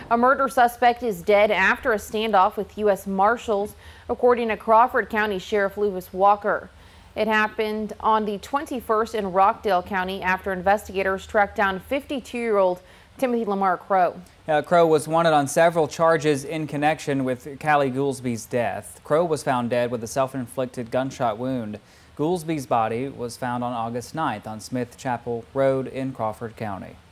A murder suspect is dead after a standoff with U.S. Marshals, according to Crawford County Sheriff Lewis Walker. It happened on the 21st in Rockdale County after investigators tracked down 52-year-old Timothy Lamar Crow. Crow was wanted on several charges in connection with Callie Goolsby's death. Crow was found dead with a self-inflicted gunshot wound. Goolsby's body was found on August 9th on Smith Chapel Road in Crawford County.